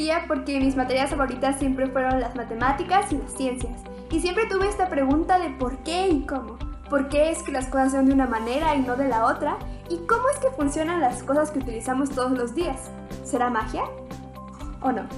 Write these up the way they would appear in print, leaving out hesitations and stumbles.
escribía porque mis materias favoritas siempre fueron las matemáticas y las ciencias. Y siempre tuve esta pregunta de por qué y cómo. ¿Por qué es que las cosas son de una manera y no de la otra? ¿Y cómo es que funcionan las cosas que utilizamos todos los días? ¿Será magia? ¿O no?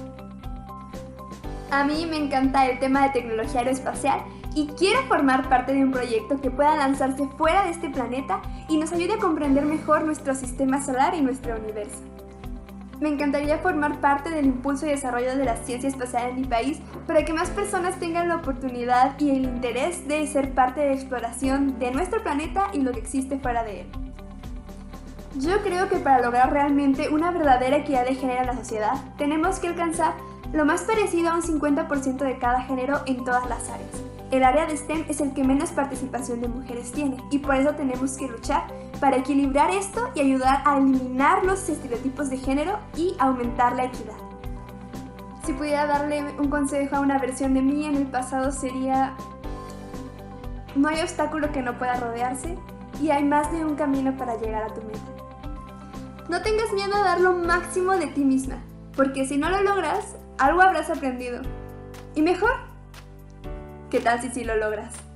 A mí me encanta el tema de tecnología aeroespacial y quiero formar parte de un proyecto que pueda lanzarse fuera de este planeta y nos ayude a comprender mejor nuestro sistema solar y nuestro universo. Me encantaría formar parte del impulso y desarrollo de la ciencia espacial en mi país para que más personas tengan la oportunidad y el interés de ser parte de la exploración de nuestro planeta y lo que existe fuera de él. Yo creo que para lograr realmente una verdadera equidad de género en la sociedad, tenemos que alcanzar lo más parecido a un 50% de cada género en todas las áreas. El área de STEM es el que menos participación de mujeres tiene y por eso tenemos que luchar para equilibrar esto y ayudar a eliminar los estereotipos de género y aumentar la equidad. Si pudiera darle un consejo a una versión de mí en el pasado sería: no hay obstáculo que no pueda rodearse y hay más de un camino para llegar a tu meta. No tengas miedo a dar lo máximo de ti misma, porque si no lo logras, algo habrás aprendido. Y mejor, ¿qué tal si sí lo logras?